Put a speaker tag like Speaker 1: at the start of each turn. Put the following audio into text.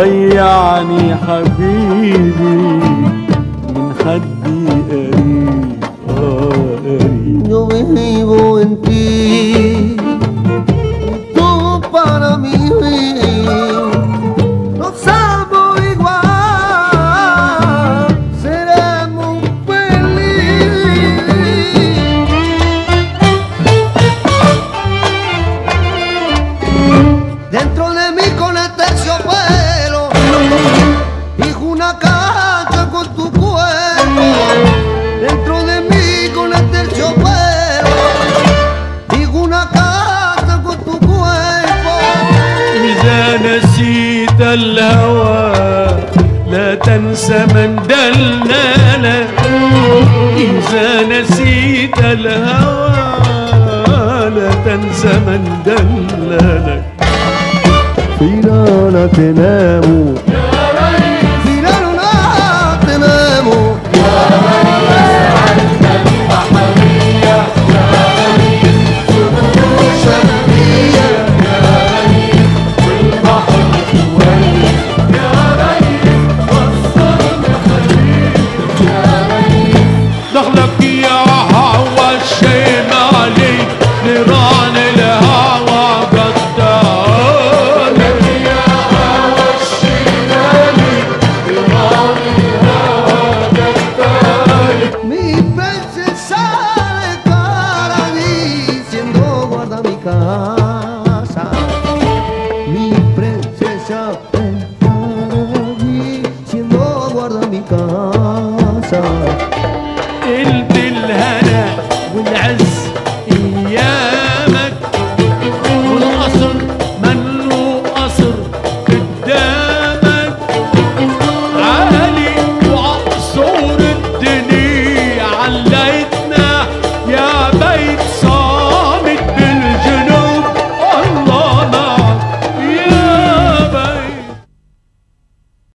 Speaker 1: ضيعني حبيبي من حد قريب قريب.
Speaker 2: Yo vivo en ti, tú para mí, nos amo igual, seremos felices. Dentro de mí con el terciopelo, dijo una cancha con tu cuerpo. Dentro de mí con el terciopelo, digo una carta con tu cuerpo.
Speaker 1: إذا نسيت الهوى لا تنسى من دللك. إذا نسيت الهوى لا تنسى من دللك. فينا تنام
Speaker 2: Final no tenemos.
Speaker 1: دخلك يا هوى الشيم عليك نيران الهوى قدام. يا هوى الشيم عليك نيران الهوى قدام.
Speaker 2: Mi princesa de cara diciendo guarda mi casa. Mi princesa